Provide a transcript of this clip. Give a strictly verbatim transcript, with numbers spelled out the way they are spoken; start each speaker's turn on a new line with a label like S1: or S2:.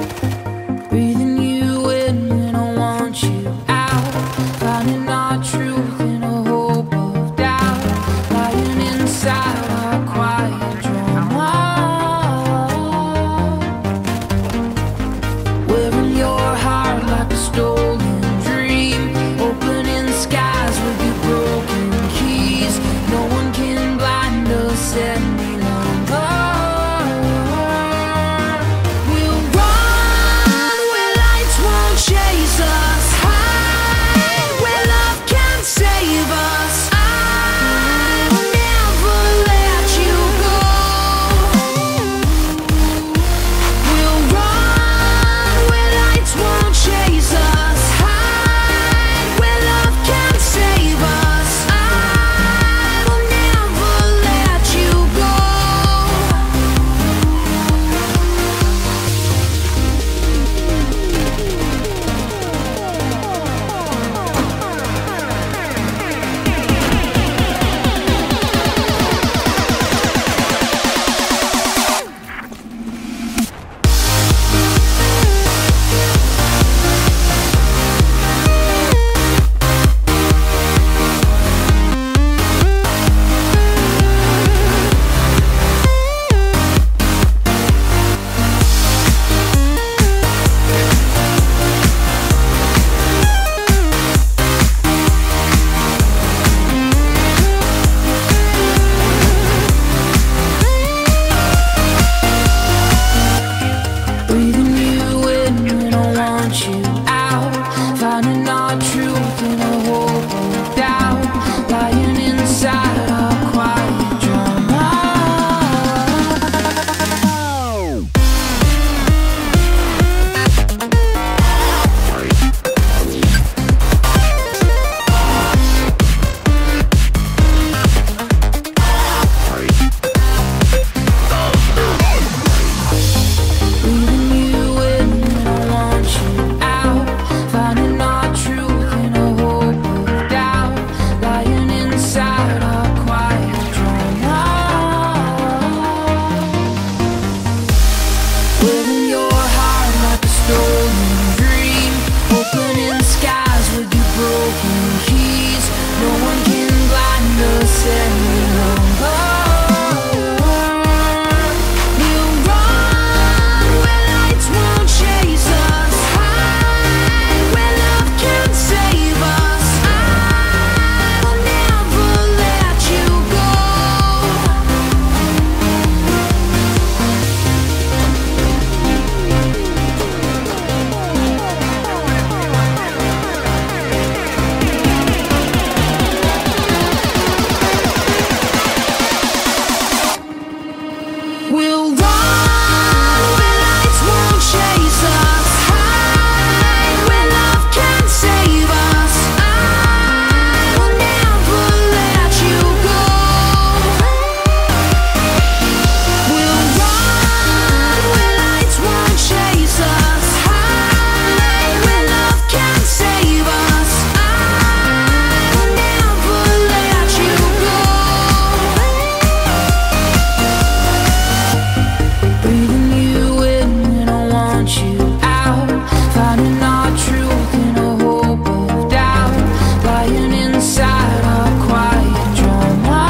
S1: Breathing you in when I want you out, finding our truth in a hope of doubt, lying inside our quiet drama, wearing your heart like a stolen dream, opening skies with your broken keys. No one can blind us any longer. We'll run where lights won't chase us, hide where love can save us. I will never let you go. We'll run where lights won't chase us, hide where love can save us. I will never let you go. Breathing you in when I want you out, finding our truth in a hope of doubt, lying inside our quiet drama. Breathing you in when I want you out, finding our truth in a hope of doubt, lying inside our quiet drama, wearing your heart like a stolen dream, opening skies with your broken keys. No one can blind us any longer. We'll run where lights won't chase us, hide where love can save us. I will never let you go. We'll run where lights won't chase us, hide where love can save us. I will never let you go. We'll run where lights won't chase us, hide where love can save us. I will never let you go. Breathing you in when I want you out, finding our truth in a hope of doubt, lying inside our quiet drama.